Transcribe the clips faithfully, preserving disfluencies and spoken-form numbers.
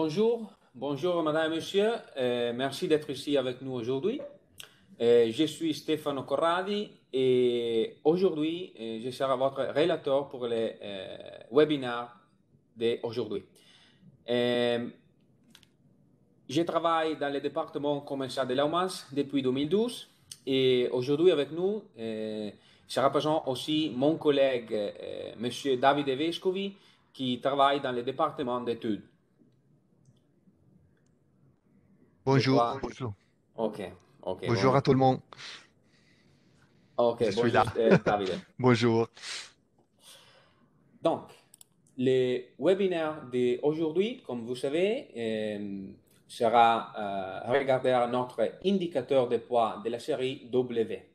Bonjour, bonjour madame et monsieur, Euh, merci d'être ici avec nous aujourd'hui. Euh, je suis Stefano Corradi et aujourd'hui euh, je serai votre relateur pour le euh, webinaire d'aujourd'hui. Euh, je travaille dans le département commercial de l'Aumas depuis deux mille douze et aujourd'hui avec nous euh, sera présent aussi mon collègue euh, monsieur Davide Vescovi qui travaille dans le département d'études. Je Bonjour, crois. bonjour. Ok, ok, Bonjour bonjour. à tout le monde. Ok, Je suis bonjour là. euh, Davide. Bonjour. Donc, le webinaire d'aujourd'hui, comme vous savez, euh, sera euh, regarder à notre indicateur de poids de la série W.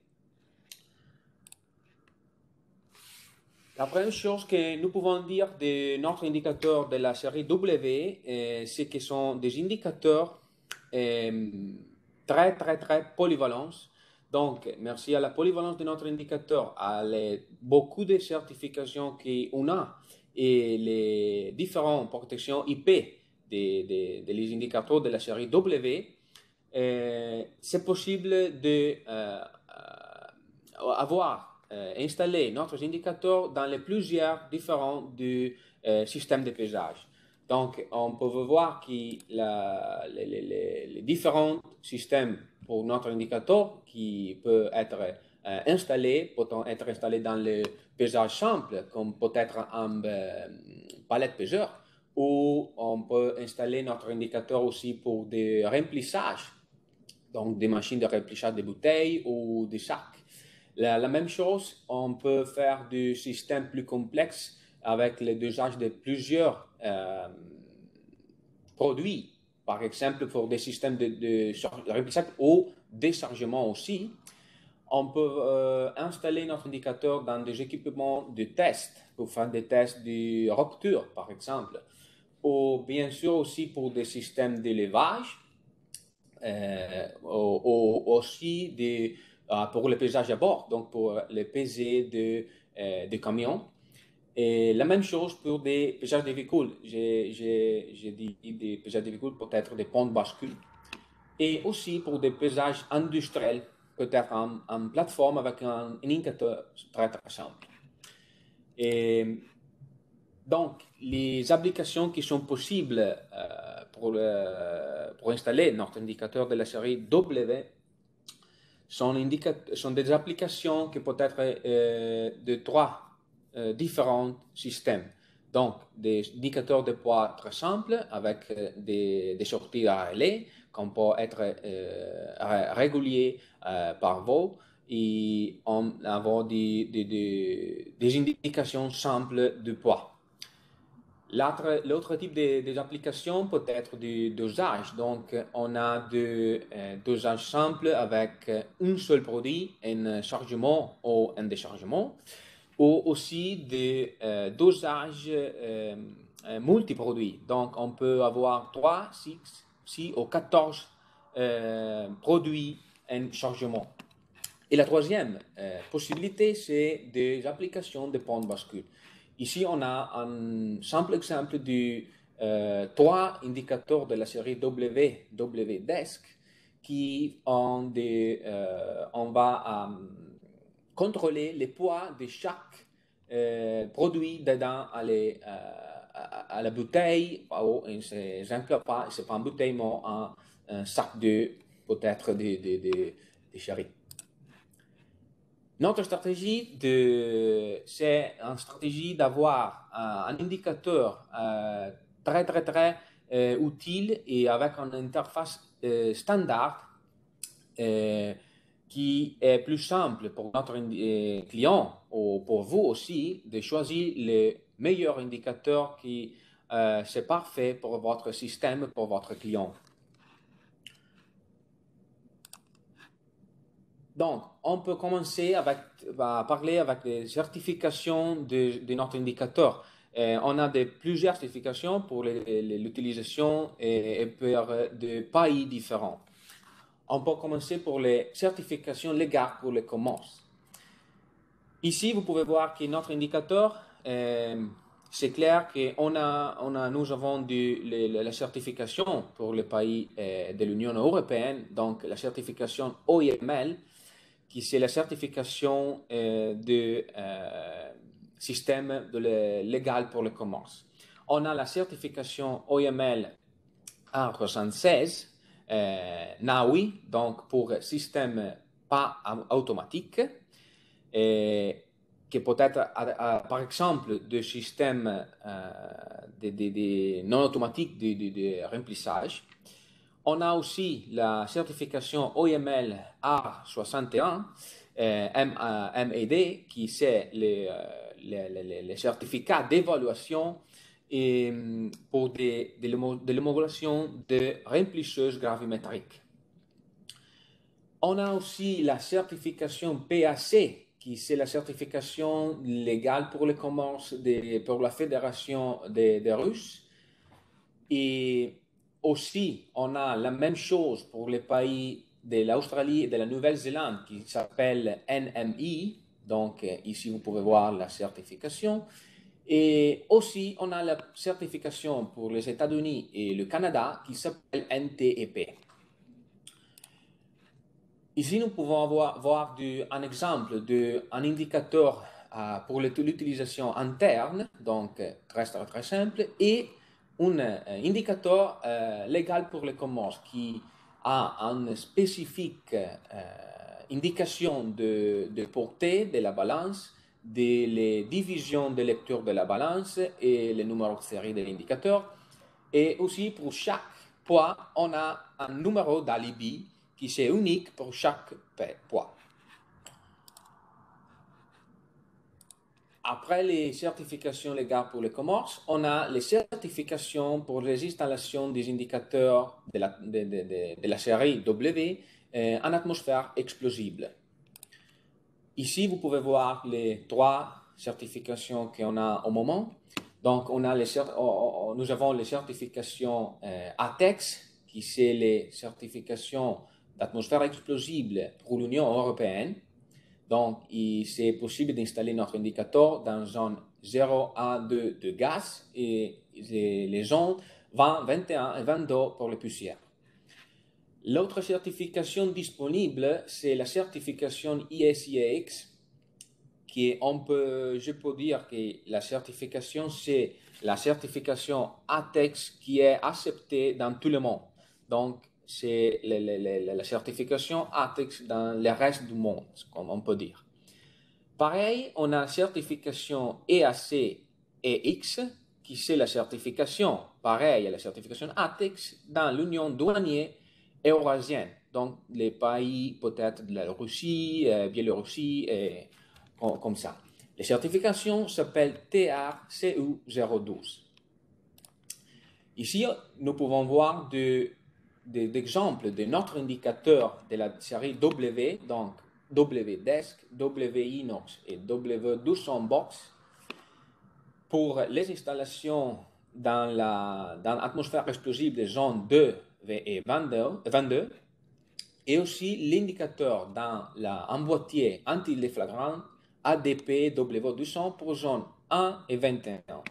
La première chose que nous pouvons dire de notre indicateur de la série W, euh, c'est que ce sont des indicateurs euh, très, très, très polyvalents. Donc, merci à la polyvalence de notre indicateur, à les, beaucoup de certifications qu'on a et les différentes protections I P des de, de les indicateurs de la série W, euh, c'est possible de euh, euh, avoir euh, installé notre indicateur dans les plusieurs différents du euh, système de pesage. Donc, on peut voir que la, les, les, les, différents systèmes pour notre indicateur qui peut être euh, installé, peut être installé dans le pesage simple, comme peut-être un euh, palette peseur, ou on peut installer notre indicateur aussi pour des remplissages, donc des machines de remplissage de bouteilles ou des sacs. La, la, même chose, on peut faire du système plus complexe avec le dosage de plusieurs euh, produits, par exemple pour des systèmes de, de remplissage ou déchargement aussi. On peut euh, installer notre indicateur dans des équipements de test pour faire des tests de rupture, par exemple, ou bien sûr aussi pour des systèmes d'élevage, euh, ou, ou aussi des, euh, pour le pesage à bord, donc pour le pesé de, euh, de camions. Et la même chose pour des pesages de véhicules. J'ai dit des pesages de véhicules peut-être des ponts de bascule. Et aussi pour des pesages industriels, peut-être en, en plateforme avec un, un indicateur très très simple. Et donc, les applications qui sont possibles euh, pour, le, pour installer notre indicateur de la série W sont, sont des applications qui peuvent être euh, de trois euh, différents systèmes. Donc, des indicateurs de poids très simples avec euh, des, des sorties à relais qu'on peut être euh, réguliers euh, par vol et on avoir des, des, des, des indications simples de poids. L'autre type de, des applications peut être du dosage. Donc, on a du euh, dosage simple avec un seul produit, un chargement ou un déchargement, ou aussi des euh, dosages euh, multiproduits. Donc, on peut avoir trois, six, six ou quatorze euh, produits en chargement. Et la troisième euh, possibilité, c'est des applications de pont de bascule. Ici, on a un simple exemple de euh, trois indicateurs de la série W, W Desk, qui ont des, euh, on va euh, contrôler le poids de chaque euh, produit dedans à, les, euh, à, à, la bouteille, ou c'est pas, c'est pas une bouteille, mais un, un sac de, peut-être de, de, de, de chéri. Notre stratégie, c'est une stratégie d'avoir un, un indicateur euh, très, très, très euh, utile et avec une interface euh, standard euh, qui est plus simple pour notre euh, client ou pour vous aussi de choisir le meilleur indicateur qui euh, c'est parfait pour votre système, pour votre client. Donc, on peut commencer avec, à parler avec les certifications de, de notre indicateur. Euh, on a de, plusieurs certifications pour l'utilisation et, et pour des pays différents. On peut commencer pour les certifications légales pour le commerce. Ici, vous pouvez voir que notre indicateur euh, c'est clair qu'on a, on a, nous avons du, les, la certification pour les pays euh, de l'Union européenne, donc la certification O I M L, qui c'est la certification euh, de euh, système de le, légal pour le commerce. On a la certification O I M L A soixante-seize, euh, N A U I, donc pour système pas automatique, et qui peut être, à, à, par exemple, de systèmes euh, de, de, de non automatiques de, de, de remplissage. On a aussi la certification O I M L A soixante et un, euh, M A D, qui c'est les, les, les, les certificats d'évaluation et pour des, de l'homologation de remplisseuses gravimétriques. On a aussi la certification P A C, qui c'est la certification légale pour le commerce de, pour la Fédération des de Russes. Et aussi, on a la même chose pour les pays de l'Australie et de la Nouvelle-Zélande qui s'appelle N M I. Donc, ici, vous pouvez voir la certification. Et aussi, on a la certification pour les États-Unis et le Canada qui s'appelle N T E P. Ici, nous pouvons avoir, voir du, un exemple d'un indicateur euh, pour l'utilisation interne, donc très, très, très simple, et un euh, indicateur euh, légal pour le commerce qui a une spécifique euh, indication de, de portée de la balance, de les divisions de lecture de la balance et le numéro de série de l'indicateur. Et aussi, pour chaque poids, on a un numéro d'alibi qui est unique pour chaque poids. Après les certifications légales pour le commerce, on a les certifications pour les installations des indicateurs de la, de, de, de, de la série W euh, en atmosphère explosible. Ici, vous pouvez voir les trois certifications qu'on a au moment. Donc, on a les, nous avons les certifications euh, A T E X, qui c'est les certifications d'atmosphère explosible pour l'Union européenne. Donc, c'est possible d'installer notre indicateur dans zone zéro à deux de gaz et les zones vingt, vingt et un et vingt-deux pour les poussières. L'autre certification disponible, c'est la certification I S I A X, qui est, on peut, je peux dire que la certification, c'est la certification A T E X qui est acceptée dans tout le monde. Donc, c'est la, la, la, la certification A T E X dans le reste du monde, comme on peut dire. Pareil, on a la certification E A C E X, qui c'est la certification, pareil à la certification A T E X dans l'Union douanière eurasienne. Donc, les pays peut-être de la Russie, euh, Biélorussie, et comme ça. Les certifications s'appellent T R C U zéro douze. Ici, nous pouvons voir des de, de, exemples de notre indicateur de la série W, donc W-Desk, W-Inox et W deux cents Box pour les installations dans l'atmosphère dans explosive des zones deux et vingt-deux, et aussi l'indicateur dans la, un boîtier anti-déflagrant A D P W deux cents pour zone un et vingt et un.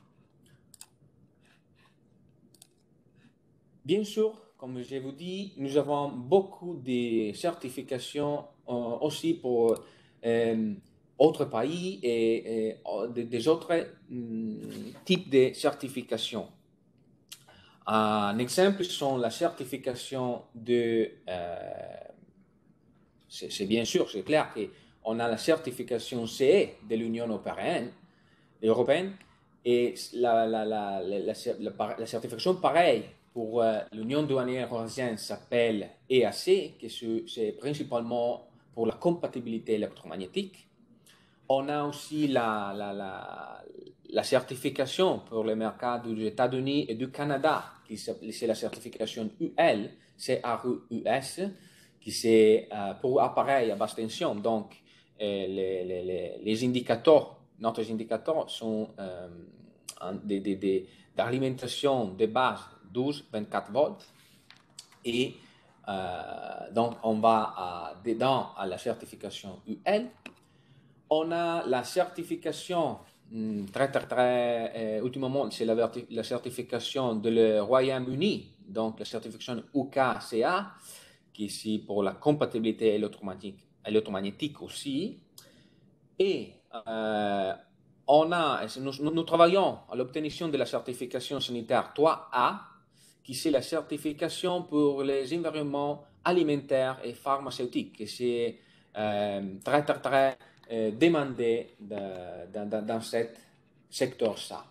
Bien sûr, comme je vous dis, nous avons beaucoup de certifications euh, aussi pour euh, autres pays et, et des autres euh, types de certifications. Un exemple sont la certification de... Euh, c'est bien sûr, c'est clair qu'on a la certification C E de l'Union européenne, européenne et la, la, la, la, la, la certification pareille pour euh, l'Union douanière eurasienne s'appelle E A C, qui c'est principalement pour la compatibilité électromagnétique. On a aussi la, la, la, la certification pour les mercats des États-Unis et du Canada, qui c'est la certification U L, C R U S, qui c'est euh, pour appareils à basse tension. Donc, euh, les, les, les indicateurs, notre indicateurs sont euh, d'alimentation de base douze à vingt-quatre volts. Et euh, donc, on va à, dedans à la certification U L. On a la certification hum, très, très, très, euh, ultimement, c'est la, la certification de le Royaume-Uni, donc la certification U K C A, qui est ici pour la compatibilité électromagnétique, électromagnétique aussi. Et euh, on a, nous, nous travaillons à l'obtention de la certification sanitaire trois A, qui c'est la certification pour les environnements alimentaires et pharmaceutiques. Et c'est euh, très, très, très euh, demandé de, de, de, dans ce secteur-là.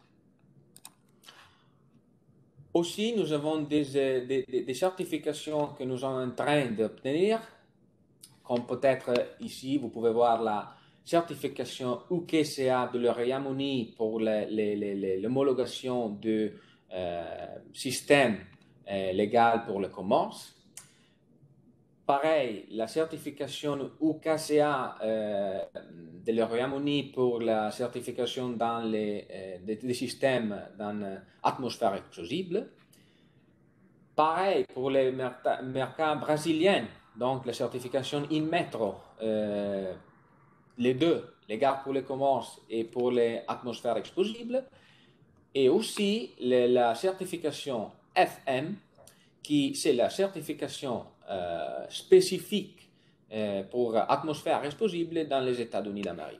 Aussi, nous avons des, des, des certifications que nous sommes en train d'obtenir, comme peut-être ici, vous pouvez voir la certification U K C A de le Royaume-Uni pour l'homologation du euh, système euh, légal pour le commerce. Pareil, la certification U K C A euh, de le Royaume-Uni pour la certification dans les, euh, des, des systèmes dans l'atmosphère explosible. Pareil pour les mercats brésiliens, donc la certification INMETRO, euh, les deux, les gardes pour les commerces et pour les atmosphères explosibles, et aussi le, la certification F M, qui c'est la certification euh, spécifique euh, pour atmosphère explosible dans les États-Unis d'Amérique.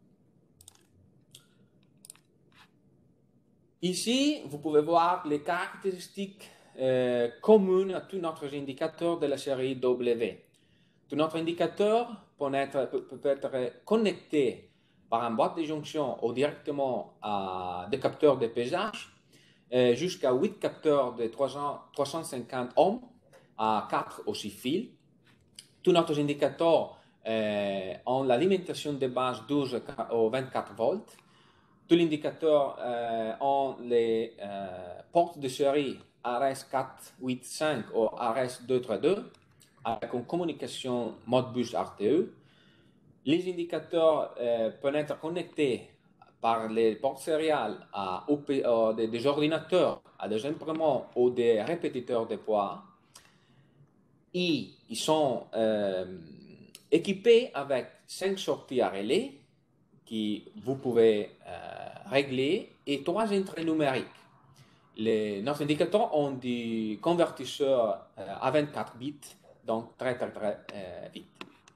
Ici, vous pouvez voir les caractéristiques euh, communes à tous nos indicateurs de la série W. Tout notre indicateur peut être, peut, peut être connecté par une boîte de jonction ou directement à des capteurs de pesage, euh, jusqu'à huit capteurs de trois cent cinquante ohms à quatre ou six fils. Tous nos indicateurs euh, ont l'alimentation de base douze ou vingt-quatre volts. Tous les indicateurs euh, ont les euh, portes de série R S quatre cent quatre-vingt-cinq ou R S deux cent trente-deux avec une communication Modbus R T E. Les indicateurs euh, peuvent être connectés par les portes sériales à, à des, des ordinateurs, à des imprimantes ou des répétiteurs de poids. Et ils sont euh, équipés avec cinq sorties à relais que vous pouvez euh, régler et trois entrées numériques. Les, nos indicateurs ont des convertisseurs euh, à vingt-quatre bits, donc très très très euh, vite.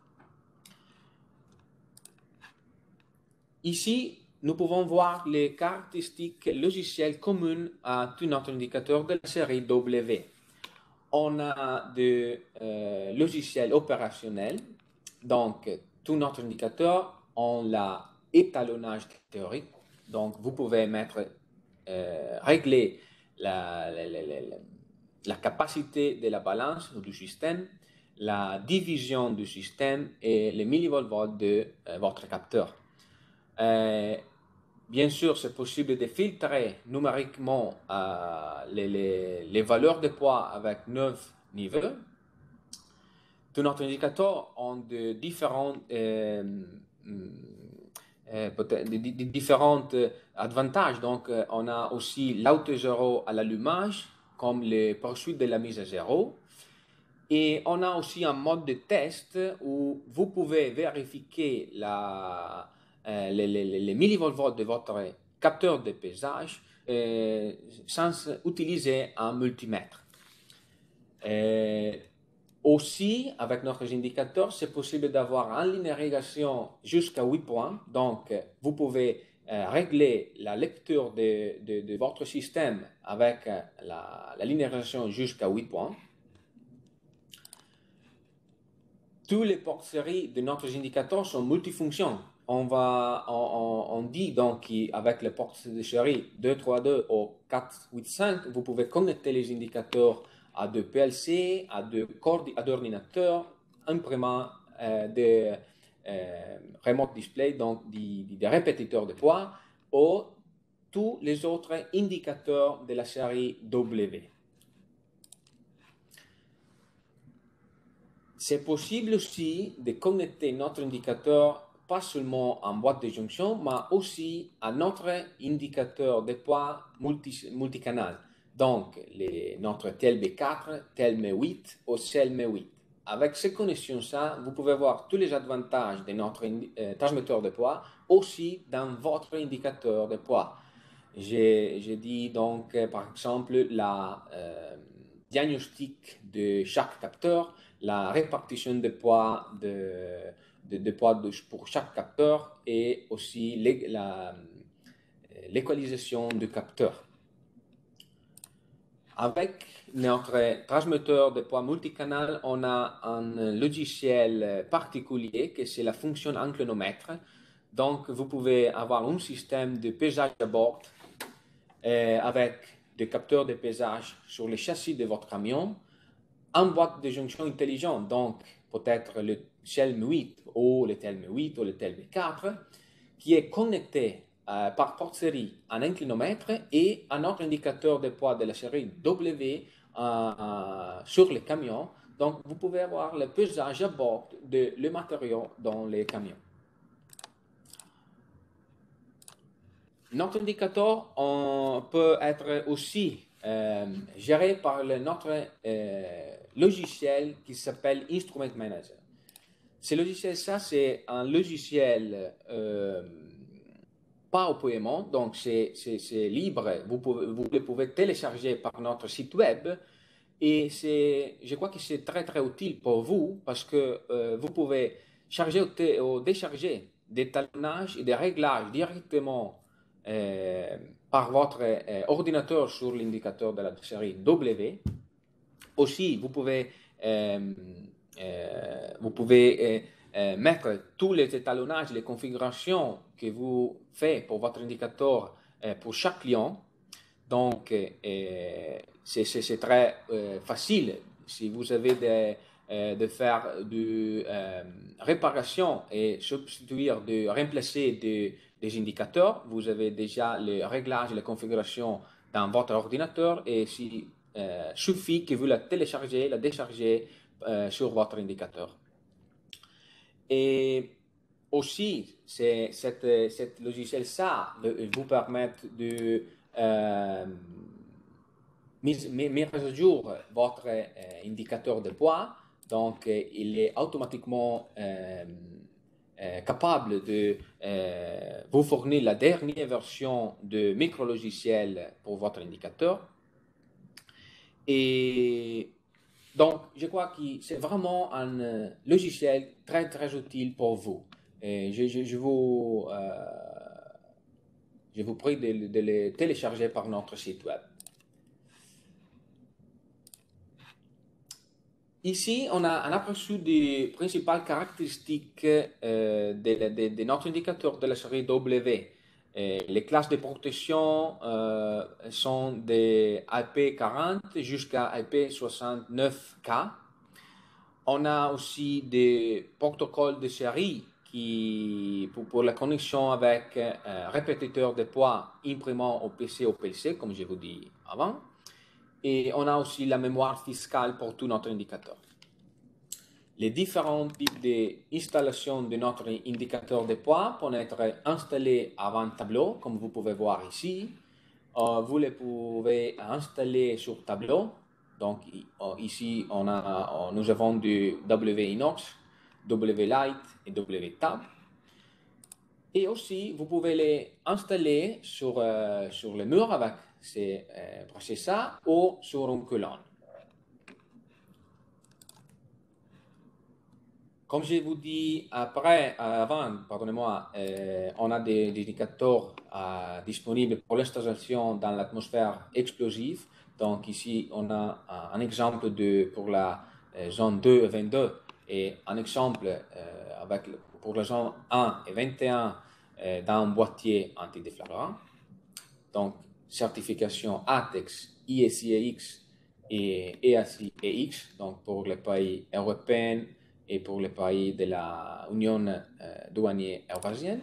Ici, nous pouvons voir les caractéristiques logicielles communes à tous nos indicateurs de la série W. On a des euh, logiciels opérationnels, donc tous nos indicateurs ont l'étalonnage théorique, donc vous pouvez mettre, euh, régler la, la, la, la, la capacité de la balance du système, la division du système et les millivolts de euh, votre capteur. Euh, bien sûr, c'est possible de filtrer numériquement euh, les, les, les valeurs de poids avec neuf niveaux. Tous nos indicateurs ont de différents, euh, euh, de, de, de différents avantages. Donc, euh, on a aussi l'auto-zéro à l'allumage, comme les poursuites de la mise à zéro. Et on a aussi un mode de test où vous pouvez vérifier la, euh, les, les, les millivolts de votre capteur de pesage euh, sans utiliser un multimètre. Euh, aussi, avec notre indicateur, c'est possible d'avoir en linéarisation jusqu'à huit points. Donc, vous pouvez euh, régler la lecture de, de, de votre système avec la, la linéarisation jusqu'à huit points. Tous les portes séries de notre indicateur sont multifonctions. On, va, on, on, on dit donc qu'avec les portes de série deux trois deux ou quatre huit cinq, vous pouvez connecter les indicateurs à deux P L C, à deux, à deux ordinateurs, imprimants, euh, des euh, remote display, donc des, des répétiteurs de poids, ou tous les autres indicateurs de la série W. C'est possible aussi de connecter notre indicateur pas seulement en boîte de jonction, mais aussi à notre indicateur de poids multi, multicanal. Donc, les, notre T L B quatre, T L M huit ou C L M huit. avec ces connaissances-là, vous pouvez voir tous les avantages de notre euh, transmetteur de poids aussi dans votre indicateur de poids. J'ai dit donc, euh, par exemple, la euh, diagnostic de chaque capteur, la répartition de poids de, de, de poids de, pour chaque capteur et aussi l'équalisation du capteur. Avec notre transmetteur de poids multicanal, on a un logiciel particulier que c'est la fonction inclinomètre. Donc, vous pouvez avoir un système de pesage à bord euh, avec des capteurs de pesage sur le châssis de votre camion, en boîte de jonction intelligente, donc peut-être le T E L M huit ou le T E L M huit ou le T E L M quatre, qui est connecté euh, par porte série à un inclinomètre et à notre indicateur de poids de la série W euh, euh, sur les camions. Donc, vous pouvez avoir le pesage à bord de le matériau dans les camions. Notre indicateur on peut être aussi euh, géré par le, notre euh, logiciel qui s'appelle Instrument Manager. Ce logiciel, ça, c'est un logiciel euh, pas au paiement, donc c'est libre, vous, pouvez, vous le pouvez télécharger par notre site web et je crois que c'est très très utile pour vous parce que euh, vous pouvez charger ou, ou décharger des talonnages et des réglages directement euh, par votre euh, ordinateur sur l'indicateur de la série W. Aussi, vous pouvez, euh, euh, vous pouvez euh, euh, mettre tous les étalonnages, les configurations que vous faites pour votre indicateur euh, pour chaque client. Donc, euh, c'est très euh, facile. Si vous avez des, euh, de faire de euh, réparation et substituer, de remplacer des, des indicateurs, vous avez déjà les réglages et les configurations dans votre ordinateur et il euh, suffit que vous la téléchargez, la déchargez euh, sur votre indicateur. Et aussi, cette, cette logiciel ça vous permet de euh, mettre à jour votre euh, indicateur de poids. Donc, euh, il est automatiquement euh, euh, capable de euh, vous fournir la dernière version de micro-logiciel pour votre indicateur. Et donc, je crois que c'est vraiment un euh, logiciel très, très utile pour vous. Et je, je, je vous, euh, je vous prie de, de le télécharger par notre site web. Ici, on a un aperçu des principales caractéristiques euh, de, de, de notre indicateur de la série W. Et les classes de protection euh, sont des I P quarante jusqu'à I P soixante-neuf K. On a aussi des protocoles de série qui, pour, pour la connexion avec un répétiteur de poids imprimant au P C ou P L C, comme je vous dis avant. Et on a aussi la mémoire fiscale pour tout notre indicateur. Les différents types d'installation de notre indicateur de poids peuvent être installés avant tableau, comme vous pouvez voir ici. Euh, vous les pouvez installer sur tableau. Donc ici, on a, nous avons du W Inox, W Lite et W Tab. Et aussi, vous pouvez les installer sur, euh, sur le mur avec ces euh, processeurs ou sur une colonne. Comme je vous dis après, avant, pardonnez-moi, euh, on a des, des indicateurs euh, disponibles pour l'installation dans l'atmosphère explosive. Donc ici, on a un exemple de, pour la euh, zone deux et vingt-deux et un exemple euh, avec, pour la zone un et vingt et un euh, dans un boîtier antidéflagrant. Donc, certification A T E X, I S I E X et E A C E X, donc pour les pays européens et pour les pays de l'Union euh, douanière eurasienne.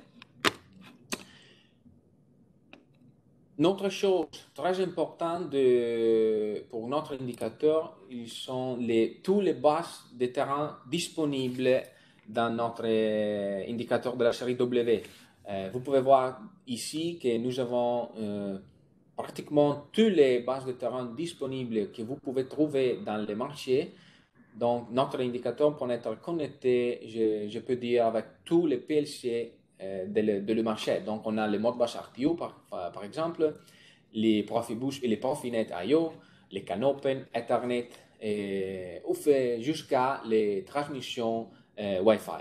Une autre chose très importante de, pour notre indicateur, ils sont les, tous les bases de terrain disponibles dans notre euh, indicateur de la série W. Euh, vous pouvez voir ici que nous avons euh, pratiquement toutes les bases de terrain disponibles que vous pouvez trouver dans les marchés Donc, notre indicateur peut être connecté, je, je peux dire, avec tous les P L C euh, de, le, de le marché. Donc, on a le Modbus R T O, par, par exemple, les Profibus et les Profinet I O, les Canopen, Ethernet, et on fait jusqu'à les transmissions euh, Wi-Fi.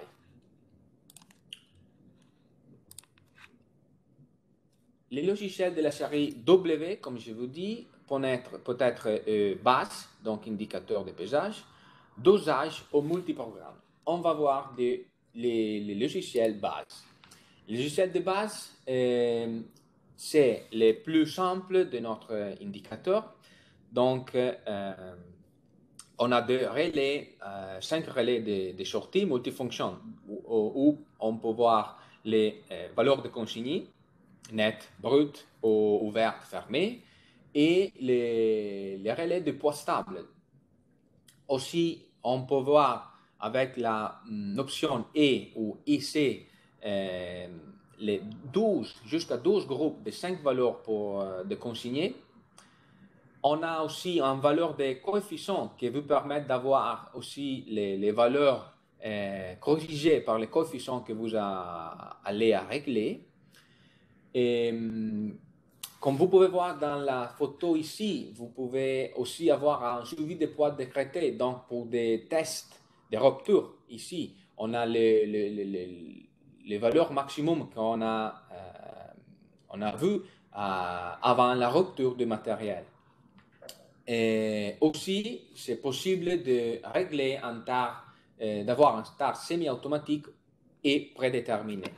Les logiciels de la série W, comme je vous dis, peuvent être peut-être euh, base, donc indicateur de pesage, dosage ou multiprogramme. On va voir des, les, les logiciels base. Les logiciels de base, euh, c'est les plus simples de notre indicateur. Donc, euh, on a deux relais, euh, cinq relais de, de sortie multifonction où, où on peut voir les euh, valeurs de consigne, net, brut ou ouverte, fermée, et les, les relais de poids stable. Aussi, on peut voir avec l'option E ou I C euh, les douze, jusqu'à douze groupes de cinq valeurs pour, euh, de consigner. On a aussi une valeur de coefficients qui vous permet d'avoir aussi les, les valeurs euh, corrigées par les coefficients que vous a, allez à régler. Et comme vous pouvez voir dans la photo ici, vous pouvez aussi avoir un suivi de poids décrété. Donc, pour des tests de rupture, ici, on a les, les, les, les valeurs maximum qu'on a, euh, on a vues euh, avant la rupture du matériel. Et aussi, c'est possible de régler un tard, euh, d'avoir un start semi-automatique et prédéterminé.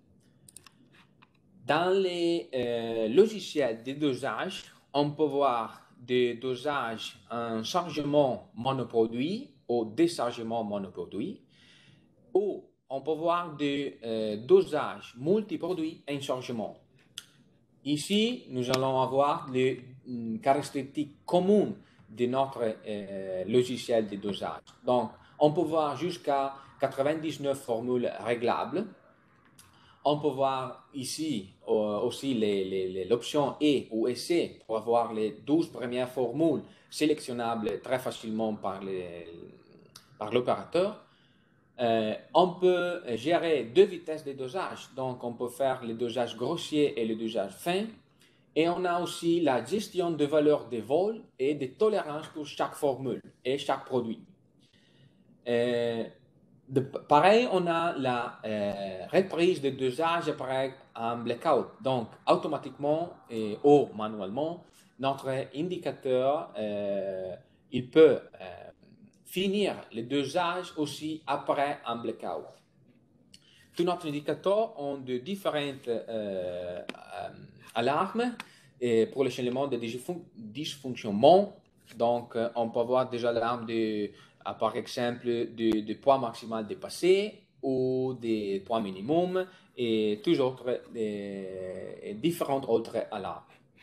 Dans les euh, logiciels de dosage, on peut voir des dosages en chargement monoproduit ou déchargement monoproduit, ou on peut voir des euh, dosages multiproduits en chargement. Ici, nous allons avoir les euh, caractéristiques communes de notre euh, logiciel de dosage. Donc, on peut voir jusqu'à quatre-vingt-dix-neuf formules réglables. On peut voir ici euh, aussi l'option E ou E C pour avoir les douze premières formules sélectionnables très facilement par l'opérateur. Euh, on peut gérer deux vitesses de dosage, donc on peut faire le dosage grossier et le dosage fin. Et on a aussi la gestion de valeurs de vol et de tolérance pour chaque formule et chaque produit. Euh, De, pareil, on a la euh, reprise de dosage après un blackout. Donc, automatiquement et, ou manuellement, notre indicateur, euh, il peut euh, finir le dosage aussi après un blackout. Tous nos indicateurs ont de différentes euh, euh, alarmes et pour le changement de dysfonctionnement. Donc, euh, on peut avoir déjà l'alarme de par exemple du, du poids maximal dépassé ou des poids minimum et toujours autres, des, différentes autres alarmes.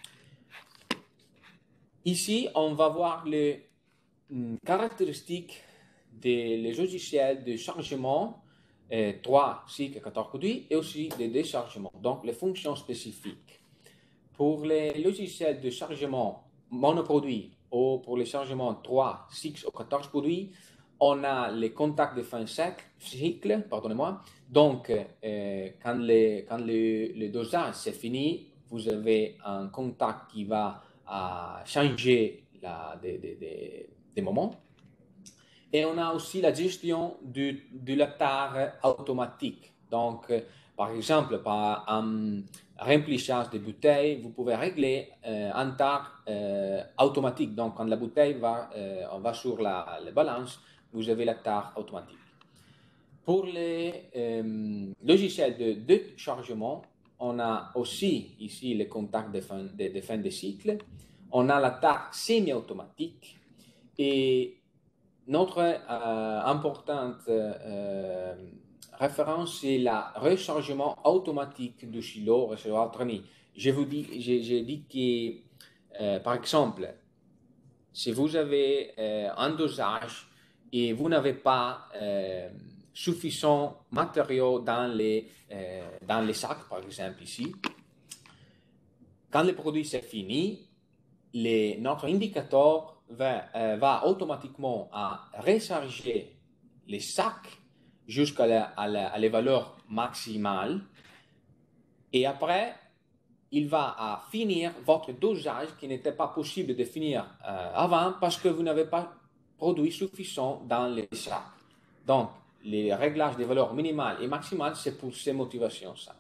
Ici, on va voir les mm, caractéristiques des logiciels de chargement euh, trois, six et quatorze produits et aussi des déchargements, donc les fonctions spécifiques. Pour les logiciels de chargement monoproduit ou pour les chargements trois, six ou quatorze produits, on a les contacts de fin cycle, pardonnez-moi. Donc, euh, quand, les, quand le, le dosage c'est fini, vous avez un contact qui va euh, changer la, des, des, des, des moments. Et on a aussi la gestion du, de la tare automatique. Donc, euh, par exemple, par un remplissage de bouteilles, vous pouvez régler euh, un tare euh, automatique. Donc, quand la bouteille va, euh, on va sur la, la balance, vous avez la tare automatique. Pour les euh, logiciels de déchargement, on a aussi ici les contacts de fin de, de, fin de cycle. On a la tare semi-automatique et notre euh, importante euh, référence, c'est le rechargement automatique du silo réservoir thermique. Je vous dis, j'ai dit que, euh, par exemple, si vous avez euh, un dosage et vous n'avez pas euh, suffisant matériaux dans les, euh, dans les sacs, par exemple ici, quand le produit c'est fini, les, notre indicateur va, euh, va automatiquement à recharger les sacs jusqu'à la, à la, à les valeurs maximales. Et après, il va à finir votre dosage qui n'était pas possible de finir euh, avant parce que vous n'avez pas produit suffisant dans les sacs. Donc, les réglages des valeurs minimales et maximales, c'est pour ces motivations, ça.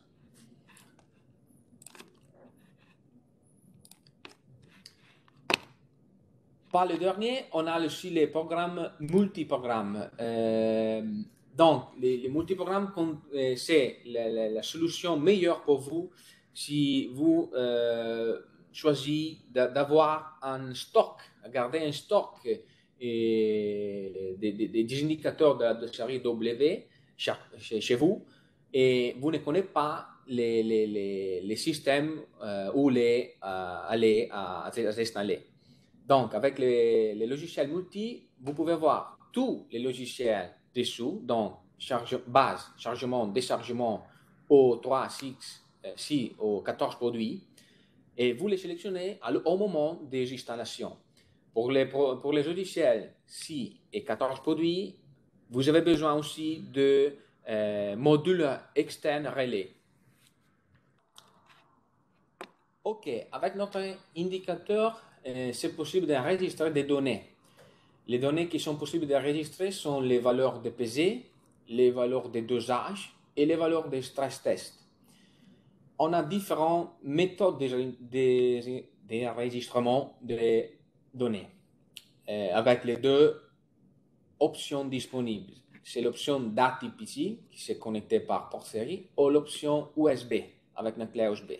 Par le dernier, on a aussi les programmes multiprogrammes. Euh, donc, les, les multiprogrammes, euh, c'est la, la, la, solution meilleure pour vous si vous euh, choisissez d'avoir un stock, garder un stock et des, des, des indicateurs de la série W chez, chez vous et vous ne connaissez pas les, les, les, les systèmes euh, où les euh, aller à, à installer. Donc, avec les, les logiciels multi, vous pouvez voir tous les logiciels dessous, donc charge, base, chargement, déchargement aux trois, six, six ou quatorze produits, et vous les sélectionnez au moment des installations. Pour les, pour les logiciels six et quatorze produits, vous avez besoin aussi de euh, modules externes relais. OK, avec notre indicateur, euh, c'est possible d'enregistrer des données. Les données qui sont possibles d'enregistrer sont les valeurs de pesée, les valeurs de dosage et les valeurs de stress test. On a différentes méthodes d'enregistrement des données euh, avec les deux options disponibles. C'est l'option D A T I P C qui s'est connectée par port série ou l'option U S B avec une clé U S B.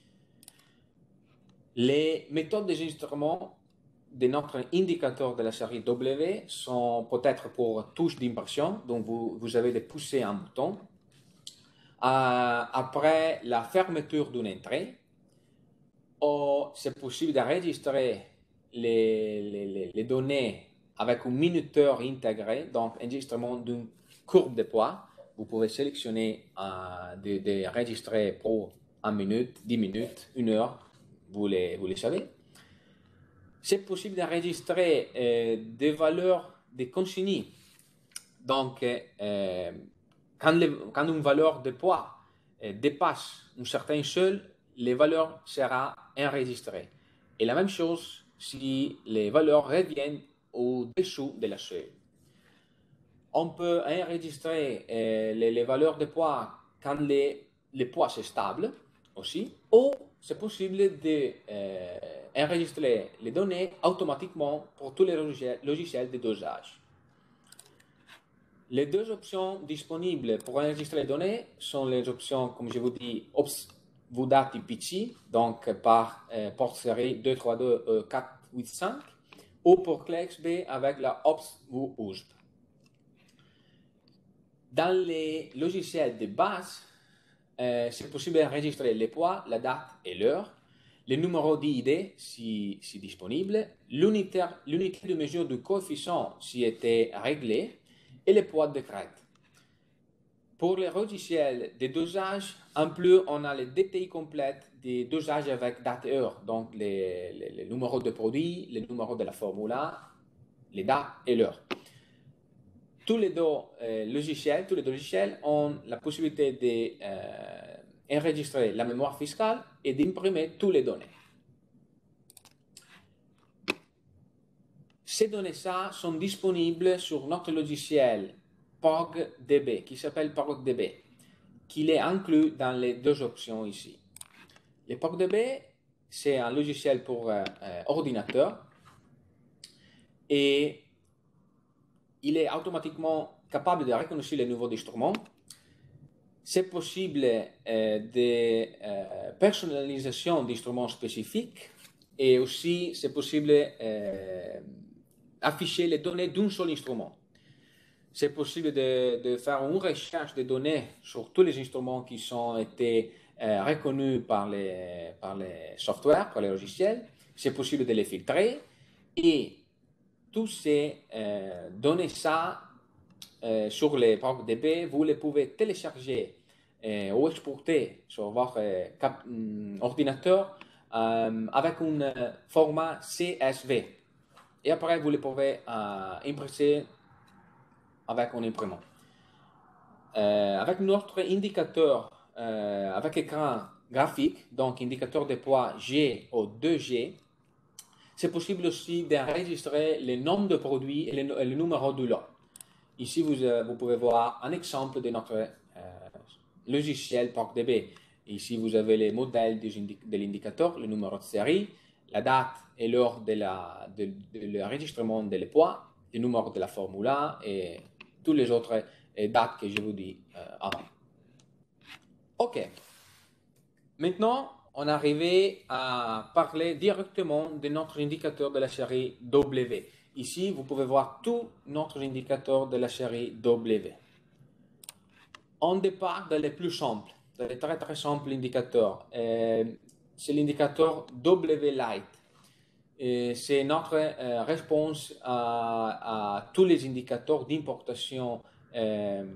Les méthodes d'enregistrement de notre indicateur de la série W sont peut-être pour touche d'impression, donc vous, vous avez de pousser un bouton. Euh, après la fermeture d'une entrée, c'est possible d'enregistrer les, les, les données avec un minuteur intégré, donc enregistrement d'une courbe de poids. Vous pouvez sélectionner euh, de, de enregistrer pour une minute, dix minutes, une heure, vous les, vous les savez. C'est possible d'enregistrer euh, des valeurs de consignes. Donc, euh, quand, les, quand une valeur de poids euh, dépasse un certain seuil, les valeurs seront enregistrées. Et la même chose si les valeurs reviennent au-dessous de la seuil. On peut enregistrer euh, les, les valeurs de poids quand les, les poids sont stables aussi, ou c'est possible d'enregistrer euh, les données automatiquement pour tous les logiciels, logiciels de dosage. Les deux options disponibles pour enregistrer les données sont les options, comme je vous dis, O P S V D A T I P C, donc par euh, port série deux trois deux quatre huit cinq, ou pour clé X B avec la O P S V U S B. Dans les logiciels de base, euh, c'est possible d'enregistrer les poids, la date et l'heure, le numéro d'I D si, si disponible, l'unité de mesure du coefficient si était réglé et le poids de crête. Pour les logiciels de dosage, en plus, on a les détails complets des dosages avec date et heure, donc les, les, les numéros de produits, les numéros de la formula, les dates et l'heure. Tous les deux euh, logiciels, tous les logiciels ont la possibilité d'enregistrer euh, la mémoire fiscale et d'imprimer toutes les données. Ces données-là sont disponibles sur notre logiciel PogDB, qui s'appelle PogDB, qui est inclus dans les deux options ici. Le PogDB, c'est un logiciel pour euh, euh, ordinateur et il est automatiquement capable de reconnaître les niveaux d'instruments. C'est possible euh, de euh, personnalisation d'instruments spécifiques et aussi c'est possible euh, afficher les données d'un seul instrument. C'est possible de, de faire une recherche de données sur tous les instruments qui ont été euh, reconnus par les, par les softwares, par les logiciels. C'est possible de les filtrer et tous ces euh, données ça euh, sur les PogDB, vous les pouvez télécharger euh, ou exporter sur votre euh, cap, um, ordinateur euh, avec un euh, format C S V. et après vous les pouvez euh, imprimer avec un imprimant. Euh, avec notre indicateur euh, avec écran graphique, donc indicateur de poids G ou deux G, c'est possible aussi d'enregistrer le nombre de produits et le, et le numéro de lot. Ici, vous, euh, vous pouvez voir un exemple de notre euh, logiciel PortDB. Ici, vous avez les modèles de l'indicateur, le numéro de série, la date et l'heure de l'enregistrement de, de des poids, le numéro de la formula et toutes les autres euh, dates que je vous dis euh, avant. OK. Maintenant, on est arrivé à parler directement de notre indicateur de la série W. Ici, vous pouvez voir tous notre indicateur de la série W. On départ dans les plus simples, dans les très très simples indicateurs. Euh, c'est l'indicateur W Lite. C'est notre euh, réponse à, à, tous les indicateurs d'importation euh,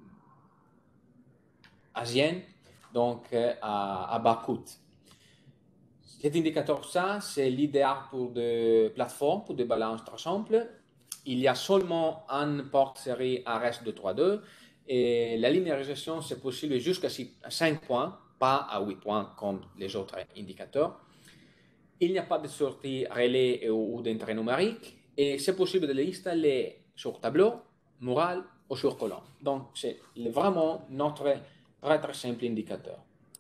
asienne, donc euh, à, à bas coût. Cet indicateur, ça, c'est l'idéal pour des plateformes, pour des balances très simples. Il y a seulement un port série A R S deux trois deux et la linéarisation, c'est possible jusqu'à cinq points, pas à huit points comme les autres indicateurs. Il n'y a pas de sortie relais ou, ou d'entrée numérique et c'est possible de l'installer sur tableau, mural ou sur colonne. Donc, c'est vraiment notre très très simple indicateur.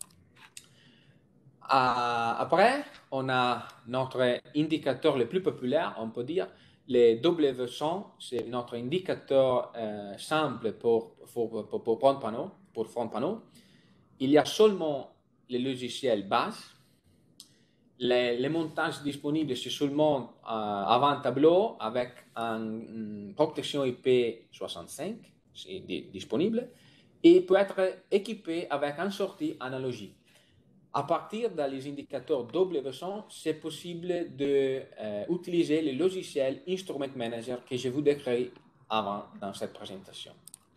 Après, on a notre indicateur le plus populaire, on peut dire, le W cent, c'est notre indicateur euh, simple pour, pour, pour, pour front panneau, pour front panneau. Il y a seulement les logiciels base. Les, les montages disponibles, c'est seulement euh, avant tableau avec une protection I P soixante-cinq, c'est disponible, et peut être équipé avec une sortie analogique. À partir des indicateurs W cent, c'est possible d'utiliser euh, le logiciel Instrument Manager que je vous décris avant dans cette présentation.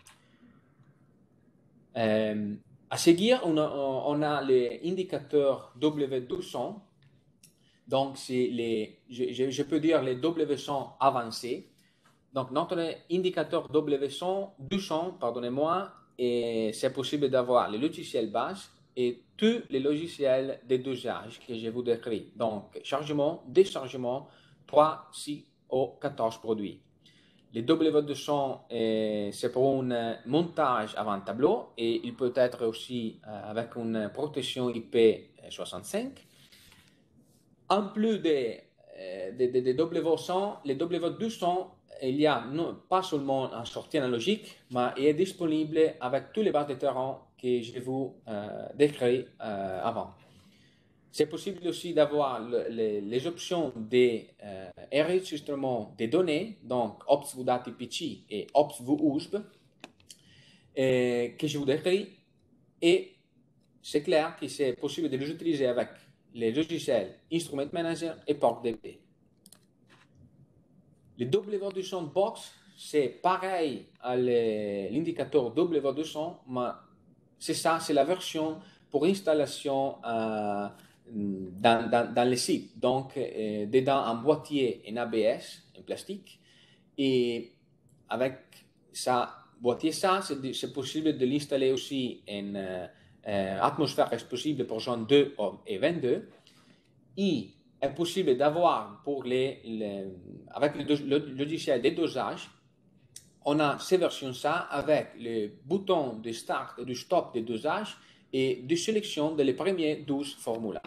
Euh, à seguir, on a, on a les indicateurs W deux cents. Donc, c'est les, je, je peux dire les W cent avancés. Donc, notre indicateur W cent, deux cents, pardonnez-moi, et c'est possible d'avoir le logiciel base et tous les logiciels de dosage que je vous décris. Donc, chargement, déchargement, trois, six ou quatorze produits. Le W deux cents, euh, c'est pour un montage avant tableau et il peut être aussi euh, avec une protection I P soixante-cinq. En plus des de, de, de W cent, les W deux cents, il y a non, pas seulement une sortie analogique, mais il est disponible avec tous les bases de terrain que je vous euh, décris euh, avant. C'est possible aussi d'avoir le, le, les options d'enregistrement euh, des données, donc Ops dati P C et Ops U S B, que je vous décris. Et c'est clair que c'est possible de les utiliser avec les logiciels Instrument Manager et PortDB. Le W deux cents Box, c'est pareil à l'indicateur W deux cents, mais c'est ça, c'est la version pour installation euh, dans, dans, dans le site. Donc, euh, dedans un boîtier en A B S, en plastique, et avec ça, boîtier ça, c'est possible de l'installer aussi en euh, euh, atmosphère explosible pour zone deux et vingt-deux. Il est possible d'avoir pour les, les avec le, le, le logiciel de dosage, on a ces versions ça avec le bouton de start et de stop de dosage et de sélection de les premiers douze formulas.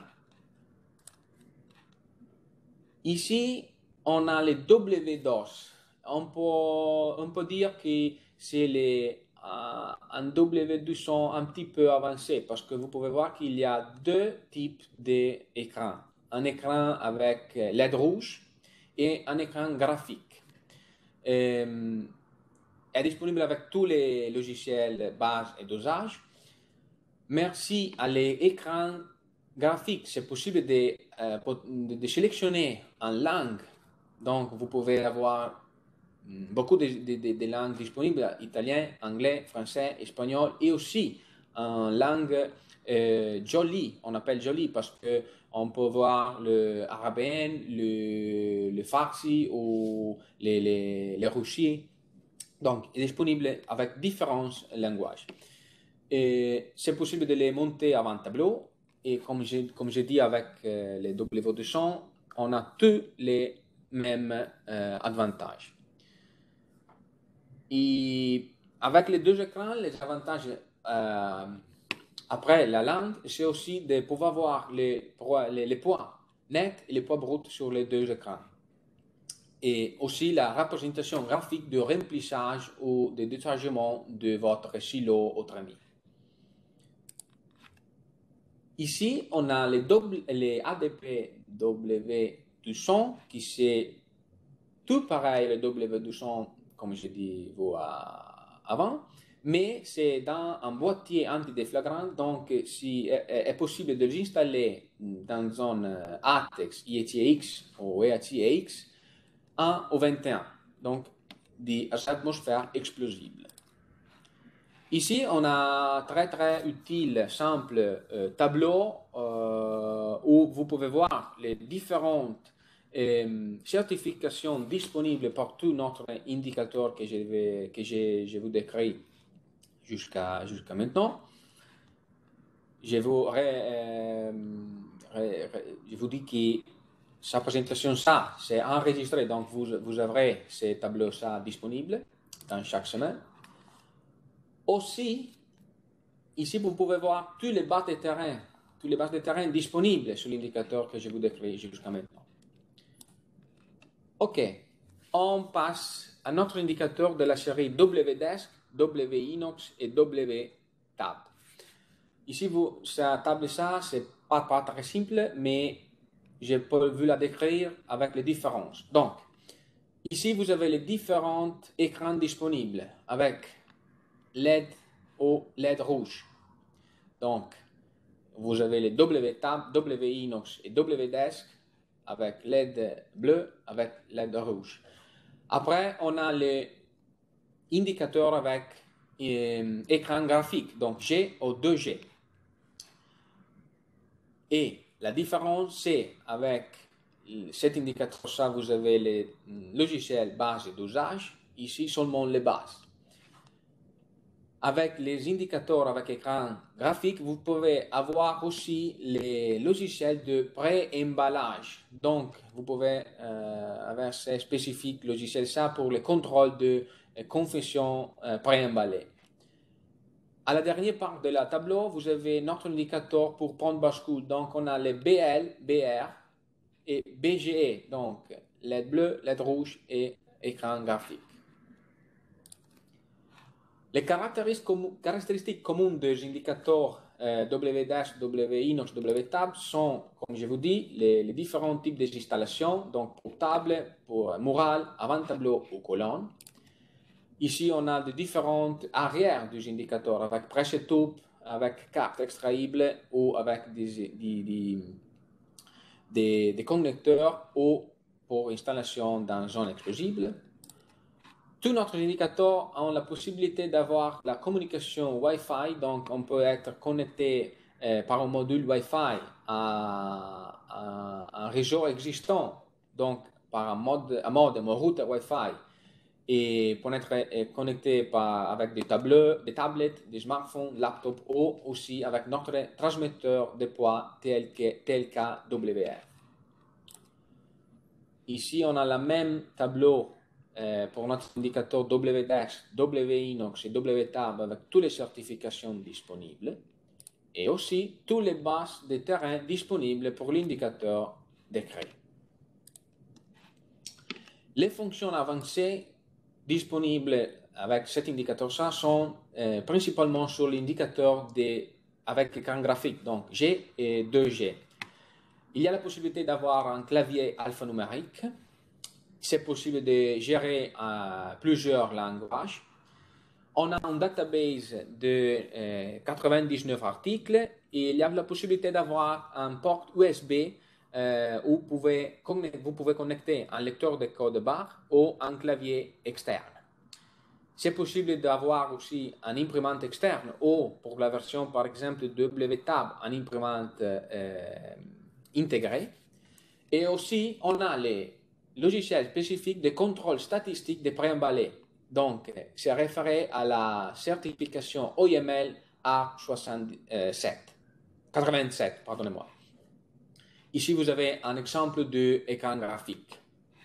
Ici, on a les W DOS. On peut, on peut dire que c'est les uh, un W deux cents un petit peu avancé parce que vous pouvez voir qu'il y a deux types d'écrans. Un écran avec L E D rouge et un écran graphique. Euh, est disponible avec tous les logiciels base et dosage. Merci à l'écran graphique, c'est possible de, euh, de, de sélectionner en langue. Donc, vous pouvez avoir beaucoup de, de, de langues disponibles, italien, anglais, français, espagnol et aussi une langue euh, jolie, on appelle jolie parce qu'on peut voir le arabien, le, le farsi ou les, les, les russi. Donc, il est disponible avec différents langages. C'est possible de les monter avant tableau. Et comme j'ai comme j'ai dit avec euh, les W deux cents, on a tous les mêmes euh, avantages. Et avec les deux écrans, les avantages euh, après la langue, c'est aussi de pouvoir voir les, les, les poids nets et les poids bruts sur les deux écrans. Et aussi la représentation graphique de remplissage ou de déchargement de votre silo au trémie. Ici, on a les, double, les A D P W deux cents qui c'est tout pareil, le W deux cents, comme je dis vous, avant, mais c'est dans un boîtier antidéflagrant, donc si est, est possible de l'installer dans un A T E X, I E T X ou E A T X un ou vingt et un, donc des atmosphères explosibles. Ici, on a très très utile, simple euh, tableau euh, où vous pouvez voir les différentes euh, certifications disponibles pour tout notre indicateur que je, vais, que je, je vous décris jusqu'à jusqu'à maintenant. Je vous, ré, euh, ré, ré, je vous dis que sa présentation, ça, c'est enregistré, donc vous, vous aurez ces tableaux ça disponibles dans chaque semaine. Aussi, ici, vous pouvez voir tous les bases de terrain, tous les bases de terrain disponibles sur l'indicateur que je vous décris jusqu'à maintenant. OK, on passe à notre indicateur de la série W-Desk, W-Inox et W-Tab. Ici, vous, sa table, ça, c'est pas, pas très simple, mais je peux vous la décrire avec les différences. Donc, ici, vous avez les différents écrans disponibles avec L E D ou L E D rouge. Donc, vous avez les W-Tab, W-Inox et W-Desk avec L E D bleu, avec L E D rouge. Après, on a les indicateurs avec euh, écran graphique, donc G ou deux G. Et la différence, c'est avec cet indicateur-là, vous avez les logiciels base et dosage, ici seulement les bases. Avec les indicateurs avec écran graphique, vous pouvez avoir aussi les logiciels de pré-emballage. Donc, vous pouvez euh, avoir ces spécifiques logiciels ça pour le contrôle de euh, confection euh, pré-emballée. À la dernière part de la tableau, vous avez notre indicateur pour point de bascule. Donc, on a les B L, B R et B G E. Donc, L E D bleu, L E D rouge et écran graphique. Les caractéristiques communes des indicateurs euh, W-Dash, W-Inox, W-Tab sont, comme je vous dis, les, les différents types d'installations, donc pour table, pour mural, avant-tableau ou colonne. Ici, on a de différentes arrières des indicateurs avec presse-tube, avec carte extraïble ou avec des, des, des, des, des connecteurs ou pour installation dans zone explosible. Tous nos indicateurs ont la possibilité d'avoir la communication Wi-Fi, donc on peut être connecté euh, par un module Wi-Fi à, à, à un réseau existant, donc par un mode, un mode, un routeur Wi-Fi, et pour être euh, connecté par, avec des, tableux, des tablettes, des smartphones, laptops ou aussi avec notre transmetteur de poids T L K W R. Ici, on a le même tableau Euh, pour notre indicateur W-Dash, W-Inox et W-Tab avec toutes les certifications disponibles et aussi toutes les bases de terrain disponibles pour l'indicateur décrit. Les fonctions avancées disponibles avec cet indicateur-là sont euh, principalement sur l'indicateur avec écran graphique, donc G et deux G. Il y a la possibilité d'avoir un clavier alphanumérique. C'est possible de gérer euh, plusieurs langages. On a un database de euh, quatre-vingt-dix-neuf articles et il y a la possibilité d'avoir un port U S B euh, où vous pouvez, vous pouvez connecter un lecteur de code barre ou un clavier externe. C'est possible d'avoir aussi un imprimante externe ou pour la version par exemple W Tab, un imprimante euh, intégrée. Et aussi, on a les logiciels spécifiques de contrôle statistique des préemballés. Donc, c'est référé à la certification O I M L A soixante-sept, quatre-vingt-sept, pardonnez-moi. Ici, vous avez un exemple d'écran graphique.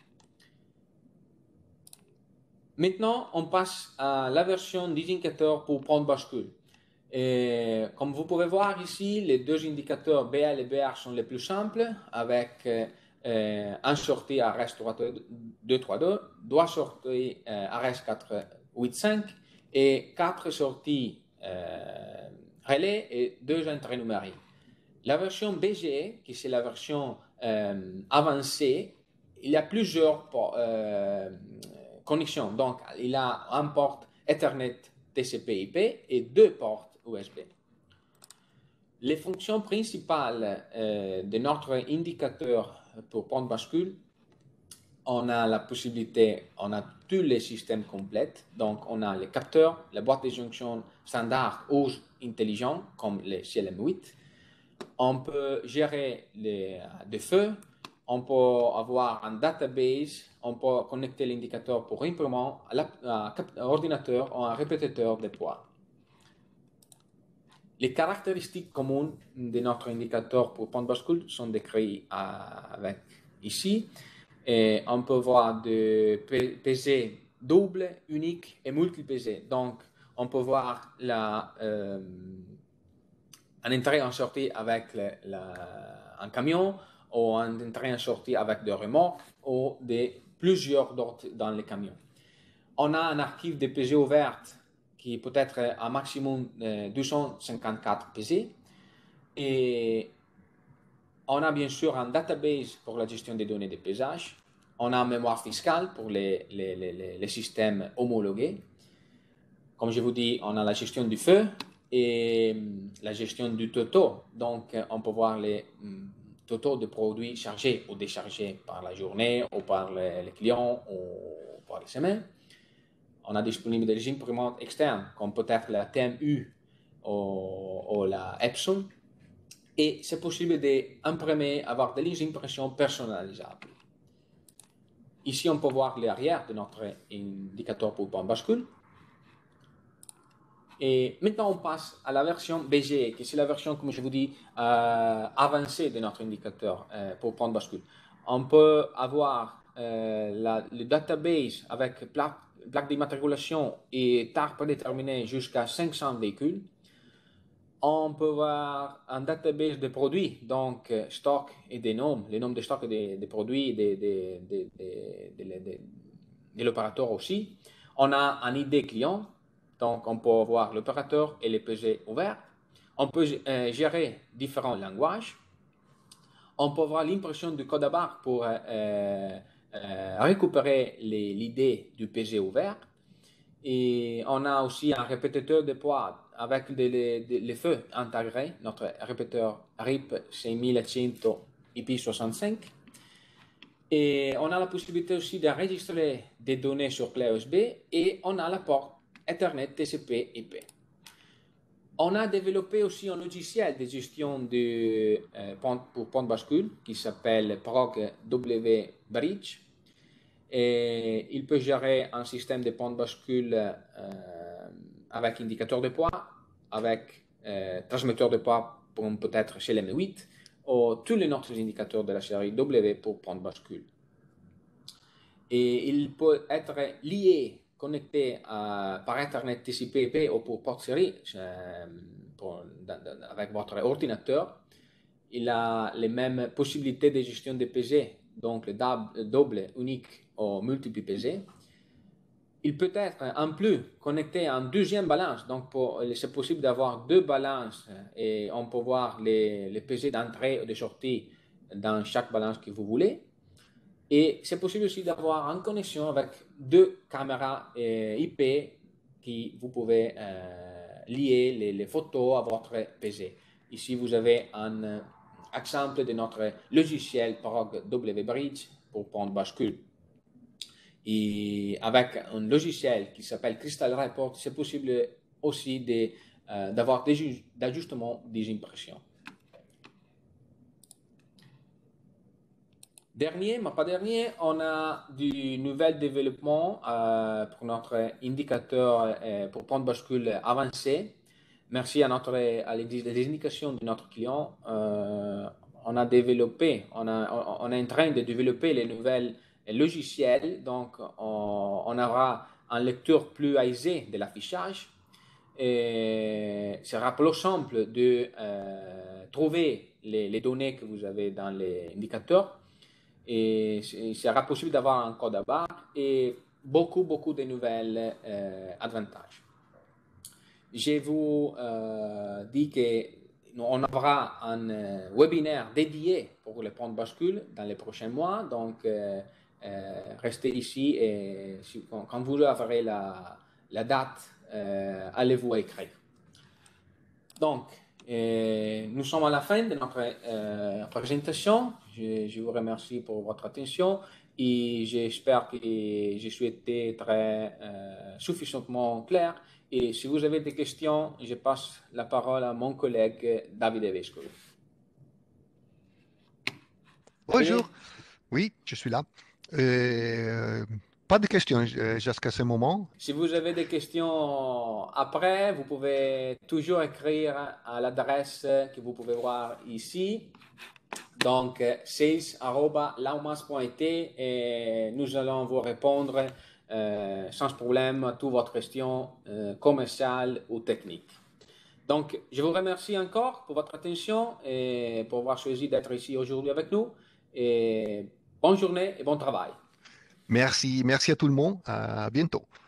Maintenant, on passe à la version des indicateurs pour point de bascule. Et comme vous pouvez voir ici, les deux indicateurs B L et B R sont les plus simples, avec euh, un sortie à R S deux trois deux, deux sorties euh, à R S quatre huit cinq et quatre sorties euh, relais et deux entrées numériques. La version B G E, qui c'est la version euh, avancée, il y a plusieurs euh, connexions. Donc, il a un port Ethernet T C P I P et deux ports U S B. Les fonctions principales euh, de notre indicateur pour point de bascule, on a la possibilité, on a tous les systèmes complets. Donc, on a les capteurs, la boîte de jonction standard ou intelligent, comme les C L M huit. On peut gérer les, des feux, on peut avoir un database, on peut connecter l'indicateur pour imprimant à l'ordinateur ou un répétiteur de poids. Les caractéristiques communes de notre indicateur pour point de bascule sont décrites avec ici. Et on peut voir de pesées double, unique et multi-pesées. Donc, on peut voir la, euh, un entrée en sortie avec le, la, un camion ou un entrée en sortie avec des remorques ou des, plusieurs d'autres dans les camions. On a un archive de pesées ouvertes qui peut être un maximum de deux cent cinquante-quatre pesées. Et on a bien sûr un database pour la gestion des données de pesage. On a une mémoire fiscale pour les, les, les, les systèmes homologués. Comme je vous dis, on a la gestion du feu et la gestion du totaux. Donc, on peut voir les totaux de produits chargés ou déchargés par la journée ou par les, les clients ou par les semaines. On a disponible des imprimantes externes, comme peut-être la T M U ou, ou la Epson. Et c'est possible d'imprimer, avoir des impressions personnalisables. Ici, on peut voir l'arrière de notre indicateur pour point de bascule. Et maintenant, on passe à la version B G E, qui c'est la version, comme je vous dis, euh, avancée de notre indicateur euh, pour point de bascule. On peut avoir euh, la, le database avec plaque, plaque d'immatriculation et tare prédéterminée jusqu'à cinq cents véhicules. On peut avoir un database de produits, donc euh, stock et des noms, les noms de stock et des, des produits de, de, de, de, de, de, de l'opérateur aussi. On a un I D client, donc on peut avoir l'opérateur et les P G ouverts. On peut euh, gérer différents langages. On peut avoir l'impression du code à barre pour euh, euh, récupérer l'I D du P G ouvert. Et on a aussi un répétiteur de poids avec des, des, des, les feux intégrés, notre répétiteur R I P six cents I P soixante-cinq. Et on a la possibilité aussi d'enregistrer des données sur clé U S B et on a la porte Ethernet T C P I P. On a développé aussi un logiciel de gestion de, euh, pour point de bascule qui s'appelle Prog W Bridge. Et il peut gérer un système de point de bascule euh, avec indicateur de poids, avec euh, transmetteur de poids pour peut-être chez l'M huit, ou tous les autres indicateurs de la série W pour point de bascule. Et il peut être lié, connecté à, par Ethernet T C P I P ou pour port série euh, pour, avec votre ordinateur. Il a les mêmes possibilités de gestion de P G, donc le double, unique ou multiple P G. Il peut être en plus connecté à une deuxième balance, donc c'est possible d'avoir deux balances et on peut voir les, les P G d'entrée et de sortie dans chaque balance que vous voulez. Et c'est possible aussi d'avoir une connexion avec deux caméras I P qui vous pouvez euh, lier les, les photos à votre P G. Ici, vous avez un exemple de notre logiciel Prog W Bridge pour point de bascule. Et avec un logiciel qui s'appelle Crystal Report, c'est possible aussi de, euh, d'avoir des ajustements des impressions. Dernier, mais pas dernier, on a du nouvel développement euh, pour notre indicateur euh, pour point de bascule avancé. Merci à, notre, à les indications de notre client. Euh, on a développé, on, a, on est en train de développer les nouvelles logiciels. Donc, on, on aura une lecture plus aisée de l'affichage. Et sera plus simple de euh, trouver les, les données que vous avez dans les indicateurs. Et il sera possible d'avoir un code à barre et beaucoup, beaucoup de nouvelles euh, avantages. Je vous euh, dis qu'on aura un euh, webinaire dédié pour les points de bascule dans les prochains mois. Donc, euh, euh, restez ici et si, quand vous aurez la, la date, euh, allez-vous écrire. Donc, euh, nous sommes à la fin de notre euh, présentation. Je, je vous remercie pour votre attention et j'espère que je suis été très euh, suffisamment clair. Et si vous avez des questions, je passe la parole à mon collègue David Evesco. Bonjour. Oui, je suis là. Euh, pas de questions jusqu'à ce moment. Si vous avez des questions après, vous pouvez toujours écrire à l'adresse que vous pouvez voir ici. Donc, sales arobase laumas point I T et nous allons vous répondre euh, sans problème à toutes vos questions euh, commerciales ou techniques. Donc, je vous remercie encore pour votre attention et pour avoir choisi d'être ici aujourd'hui avec nous. Et bonne journée et bon travail. Merci, merci à tout le monde. À bientôt.